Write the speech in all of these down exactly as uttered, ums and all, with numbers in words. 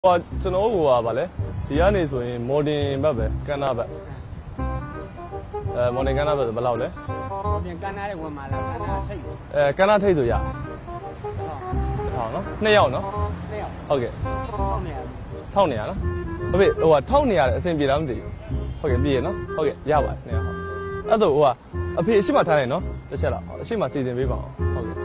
我ကျွန်တော်ကပါလေဒီကနေဆိုရင် modern ဘက်ပဲကန္နာဘက်အဲ modern ကန္နာဘက်ဆိုဘယ်လောက်လဲ modern ကန္နာရဲ့ဝင်မှာလားကန္နာထိတ်အဲကန္နာထိတ်ဆိုရထောင်နော်နှစ်ယောက်နော်နှစ်ယောက်ဟုတ်ကဲ့ထောက်နေရထောက်နေရနော်ဟုတ်ပြီဟိုကထောက်နေရတဲ့အဆင်ပြေလားမသိဘူးဟုတ်ကဲ့ပြေရနော်ဟုတ်ကဲ့ရပါတယ်နှစ်ယောက်ဟုတ်အဲ့တော့ဟိုကအဖေအရှိမထားလိုက်နော်တစ်ချက်လောက်အရှိမစီစဉ်ပေးပါအောင်ဟုတ်ကဲ့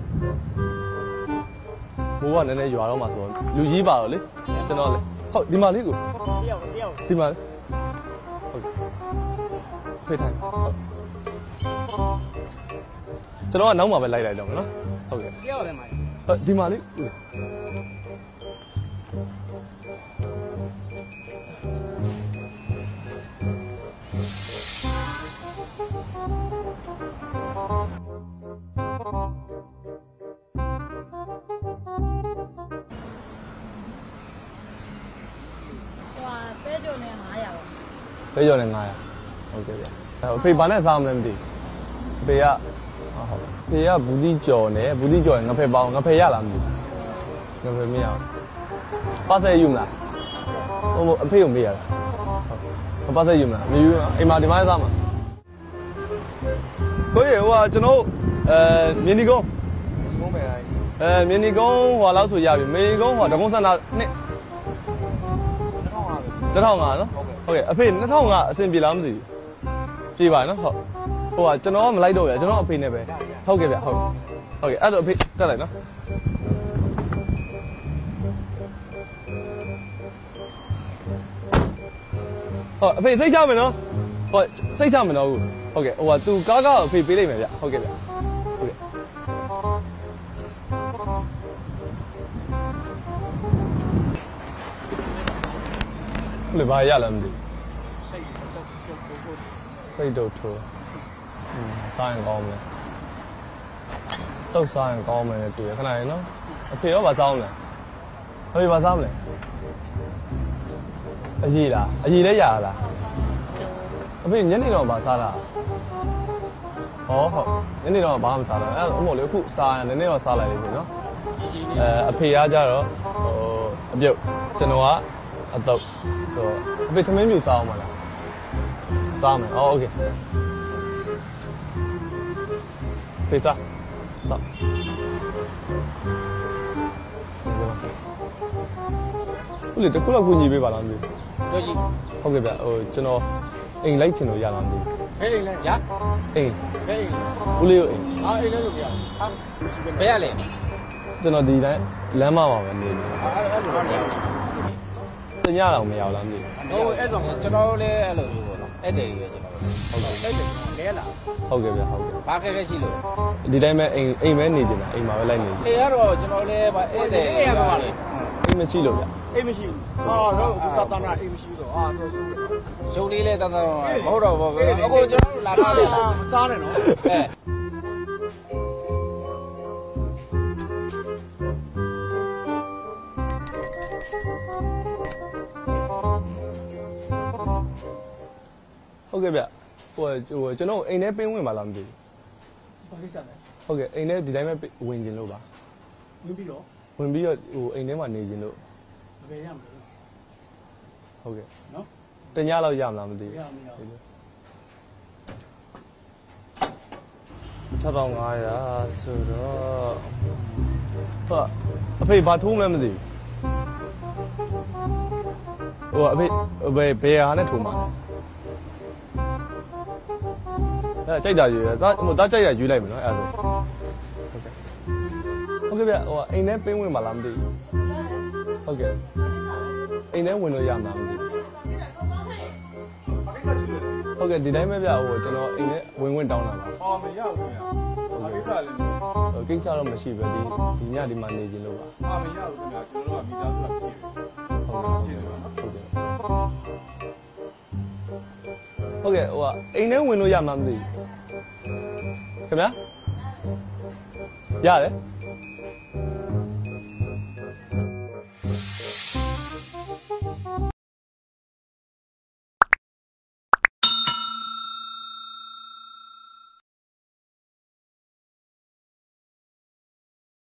ဘိုးကနည်းနည်းရွာတော့မှဆိုတော့လူကြီးပါတော့လေကျွန်တော်လေဟုတ်ဒီမှာလေးကိုတယောက်တယောက်ဒီမှာဟုတ်ဖေးထိုင်ဟုတ်ကျွန်တော်ကနောက်မှပဲလိုက်လိုက်တော့မယ်နော်ဟုတ်ကဲ့တယောက်လည်းမှာဟုတ်ဒီမှာလေးပဲကြော်နဲ့ငါးရာပါပဲကြော်နဲ့ငါးရာဟုတ်ကဲ့ဗျအဖေဘာနဲ့စားမလဲမသိအဖေကဟုတ်အဖေကဘူးတိကြော်နဲ့ဘူးတိကြော်နဲ့ငါဖက်ပေါင်းငါဖက်ရလားမသိငါဖက်မရဘူးပါဆယ်ယူမလားဟိုအဖေကိုမေးရတာဟုတ်ပါဆယ်ယူမလားမယူဘူးအိမ်မှာဒီမှာစားမှာကိုရေဟိုကကျွန်တော်အဲမြင်းဒီကုန်းကုန်းပဲအဲမြင်းဒီကုန်းဟိုလောက်ဆိုရပြီမြင်းဒီကုန်းဟိုတကုန်းစန္ဒနှစ်နှစ်ထောင်ငါနော်ဟုတ်ကဲ့အဖေနှစ်ထောင်ငါအဆင်ပြေလားမသိဘူးပြေပါနော်ဟုတ်ဟိုကကျွန်တော်ကမလိုက်တော့ရကျွန်တော်အဖေနဲ့ပဲဟုတ်ကဲ့ဗျဟုတ်ဟုတ်ကဲ့အဲ့တော့အဖေတက်လိုက်နော်ဟုတ်အဖေစိတ်ချမယ်နော်ဟုတ်စိတ်ချမယ်နော်ဟုတ်ကဲ့ဟိုကသူကားကားအဖေပေးလိုက်မယ်ဗျဟုတ်ကဲ့ဗျဟုတ်ကဲ့လေဘာရလဲမသိစိတ်တော့ထိုးစားရင်ကောင်းမယ်တုတ်စားရင်ကောင်းမယ်တွေ့ရခဏလေးနော်အဖေရောဘာစားအောင်လဲအဖေဘာစားမလဲအကြီးလားအကြီးလည်းရလားအဖေညနေတော့ဘာစားလားဟောဟုတ်ညနေတော့ဘာမှမစားတော့အဲ့အမို့လေအခုစားရင်နည်းနည်းတော့စားလိုက်လိမ့်မယ်နော်အဲအဖေကကြတော့ဟိုအပြုတ်ကျွန်တော်ကအတော့ဆိုတော့အဖေသမင်းမြူစားအောင်မလားစားမယ်အော်โอเคဖေးစားတော့ဦးလေတခုလောက်ကူညီပေးပါလားမသိဘူးကြည့်ဟုတ်ကဲ့ဗျဟိုကျွန်တော်အိမ်လိုက်ချင်လို့ရလားမသိဘူးဟဲ့အိမ်လဲရအိမ်ဟဲ့အိမ်ဦးလေးကိုအိမ်အာအိမ်လဲလို့မရဟာဘယ်ရလဲကျွန်တော်ဒီတိုင်းလမ်းမမှာပဲနေတယ်အာအဲ့လိုမရတညတော့မရဘူးလားမသိဘူးဟိုအဲ့ဆောင်ကျွန်တော်လည်းအဲ့လိုမျိုးပေါ့နော်အဲ့တည်းပဲကျွန်တော်ဟုတ်ကဲ့အဲ့တည်းလဲလားဟုတ်ကဲ့ဗျဟုတ်ကဲ့ဘာခက်ခဲရှိလို့ဒီတိုင်းပဲအိမ်အိမ်ပဲနေနေတာအိမ်မှာပဲလိုက်နေတယ်အေးကတော့ကျွန်တော်လည်းဗအဲ့တည်းအဲ့ရပါလေအိမ်မရှိလို့ဗျအိမ်မရှိဘူးဟာတော့ဒီသတ္တနာအိမ်မရှိတော့အာတော့ဆိုးတယ်ရုပ်လေးလဲတတ်တော့မဟုတ်တော့ဘူးအခုကျွန်တော်တို့လာထားတယ်မစားနဲ့နော်အဲဟုတ်ကဲ့ဗျဟိုဟိုကျွန်တော်အိမ်ထဲပင်းဝင်ပါလားမသိဘူးဘာကိစ္စလဲဟုတ်ကဲ့အိမ်ထဲဒီတိုင်းပဲဝင်ကျင်လို့ပါဝင်ပြီးတော့ဝင်ပြီးတော့ဟိုအိမ်ထဲမှာနေကျင်လို့ဘယ်ရမလဲဟုတ်ကဲ့နော်တညလောက်ရမလားမသိဘူးရမရဘူးခြောက်ထောင်ငါးရာဆိုတော့ဟုတ်အဖေဘာထိုးမလဲမသိဘူးဟိုအဖေဘယ်ဘယ်ဟာနဲ့ထိုးမှာလဲအဲကြိုက်တာရွေးသားဟိုသားကြိုက်ရရွေးလိုက်မယ်နော်အဲ့ဒါဆိုဟုတ်ကဲ့ဟုတ်ကဲ့ဗျဟိုအိမ်ထဲပင်းဝင်ပါလားမသိဘူးဟုတ်ကဲ့အိမ်ထဲဝင်လို့ရမှာမသိဘူးဟုတ်ကဲ့ဒီတိုင်းပဲဗျဟိုကျွန်တော်အိမ်ထဲဝင်ဝင်တောင်းတာပါအော်မရဘူးခင်ဗျာဘာကိစ္စလဲဟိုကိစ္စတော့မရှိဘူးဒီဒီညဒီမှာနေခြင်းလို့ပါအာမရဘူးခင်ဗျာကျွန်တော်တို့ကမိသားစုကဖြစ်တယ်ဟုတ်ကဲ့ဟုတ်ကဲ့ဟုတ်ကဲ့ဟိုအိမ်ထဲဝင်လို့ရမှာမသိဘူးခင်ဗျာရတယ်